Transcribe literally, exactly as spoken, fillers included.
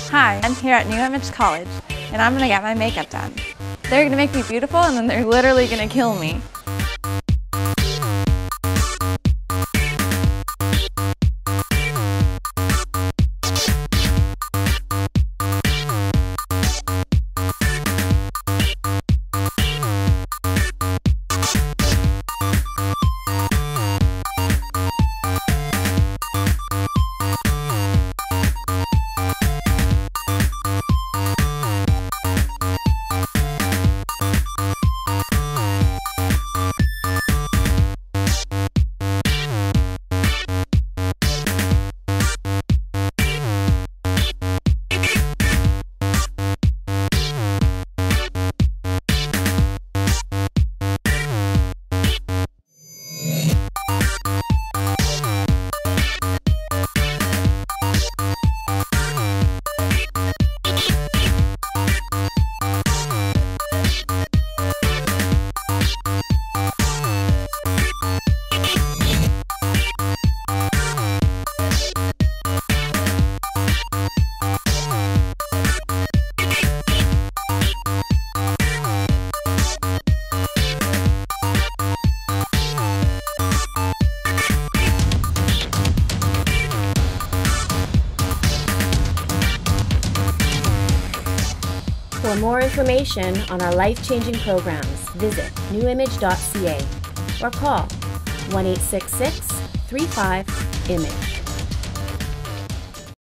Hi, I'm here at New Image College, and I'm gonna get my makeup done. They're gonna make me beautiful, and then they're literally gonna kill me. For more information on our life-changing programs, visit new image dot c a or call one eight six six, three five, image.